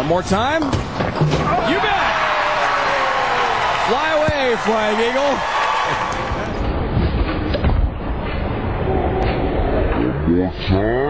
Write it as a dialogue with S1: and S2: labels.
S1: One more time. You bet. Fly away, Flying Eagle.
S2: One more time.